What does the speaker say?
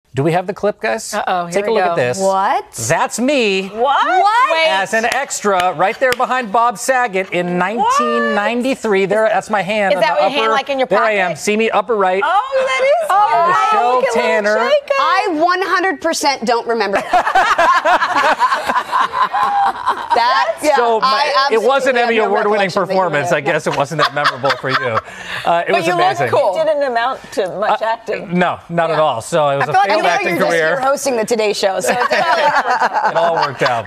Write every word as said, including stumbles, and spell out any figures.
Do we have the clip, guys? Uh-oh, here Take a we look go. at this. What? That's me. What? What? Wait. As an extra, right there behind Bob Saget in nineteen ninety-three. There, that's my hand. Is on that the your upper, hand, like in your There I pocket? am. See me upper right. Oh, that is. Oh, Michelle look at little Tanner. Jacob. I one hundred percent don't remember that. that yeah, So my- I it was an absolutely Emmy have no award-winning recollection of performance. that. I guess it wasn't that memorable for you. Uh, it But was you amazing. look cool. It didn't amount to much acting. No, not at Yeah. all. So it was I a feel like failed Now acting you're just career. here hosting the Today Show, so it's It all worked out.